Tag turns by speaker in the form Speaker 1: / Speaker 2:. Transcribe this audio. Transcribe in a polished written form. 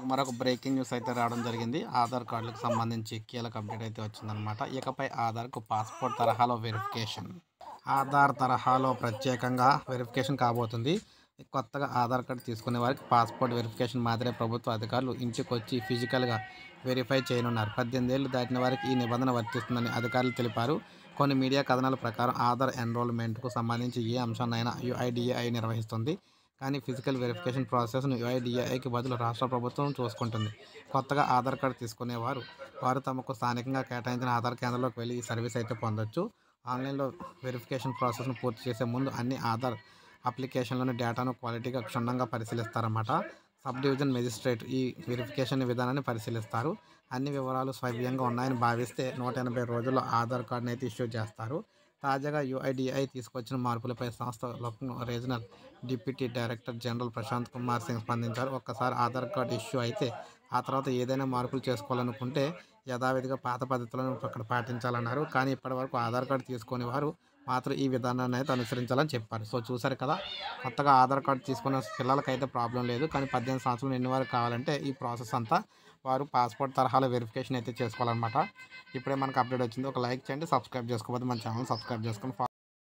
Speaker 1: మరొక breaking news అయితే రావడం జరిగింది. ఆధార్ కార్డులకు సంబంధించి కీలక అప్డేట్ అయితే వచ్చిందనమాట. ఇకపై ఆధార్‌కు పాస్‌పోర్ట్ తరహాలో వెరిఫికేషన్. ఆధార్ తరహాలో ప్రత్యేకంగా వెరిఫికేషన్ కాబోతుంది. కొత్తగా ఆధార్ కార్డ్ తీసుకునే వారికి పాస్‌పోర్ట్ వెరిఫికేషన్ మాదిరే ప్రభుత్వ అధికారులు ఇంటికొచ్చి ఫిజికల్‌గా వెరిఫై చేయనున్నారు. 18 ఏళ్లు దాటిన వారికి ఈ నిబంధన వర్తిస్తుందని అధికారులు తెలిపారు. కొన్ని మీడియా కథనాల ప్రకారం ఆధార్ ఎన్రోల్‌మెంట్‌కు సంబంధించి ఏ అంశాన్నైనా యూఐడీఏఐ నిర్వహిస్తుంది. కానీ ఫిజికల్ వెరిఫికేషన్ ప్రాసెస్‌ను యూఐడీఏఐకి బదులు రాష్ట్ర ప్రభుత్వం చూసుకుంటుంది. కొత్తగా ఆధార్ కార్డ్ వారు తమకు స్థానికంగా కేటాయించిన ఆధార్ కేంద్రంలోకి వెళ్లి ఈ సర్వీస్ అయితే పొందొచ్చు. ఆన్‌లైన్‌లో వెరిఫికేషన్ ప్రాసెస్‌ను పూర్తి చేసే ముందు అన్ని ఆధార్ అప్లికేషన్‌లోని డేటాను క్వాలిటీగా క్షుణ్ణంగా పరిశీలిస్తారన్నమాట. సబ్ డివిజన్ మెజిస్ట్రేట్ ఈ వెరిఫికేషన్ విధానాన్ని పరిశీలిస్తారు. అన్ని వివరాలు సవ్యంగా ఉన్నాయని భావిస్తే 180 రోజుల్లో ఆధార్ కార్డును అయితే ఇష్యూ చేస్తారు. తాజాగా యూఐడీఐ తీసుకొచ్చిన మార్పులపై సంస్థ Lucknow regional deputy director general Prashant Kumar Singh స్పందించారు. ఒక్కసారి ఆధార్ కార్డు ఇష్యూ అయితే ఆ తర్వాత ఏదైనా మార్పులు చేసుకోవాలనుకుంటే యథావిధిగా పాత పద్ధతులను అక్కడ పాటించాలన్నారు. కానీ ఇప్పటివరకు ఆధార్ కార్డు తీసుకొని వారు మాత్రం ఈ విధానాన్ని అయితే అనుసరించాలని చెప్పారు. సో చూసారు కదా, కొత్తగా ఆధార్ కార్డు తీసుకున్న పిల్లలకైతే ప్రాబ్లం లేదు. కానీ 18 సంవత్సరాలు నిండిన వారికి కావాలంటే ఈ ప్రాసెస్ అంతా వారు పాస్‌పోర్ట్ తరహాలో వెరిఫికేషన్ అయితే చేసుకోవాలన్నమాట. ఇప్పుడే మనకు అప్డేట్ వచ్చింది. ఒక లైక్ చేయండి, సబ్స్క్రైబ్ చేసుకోకపోతే మన ఛానల్ సబ్స్క్రైబ్ చేసుకొని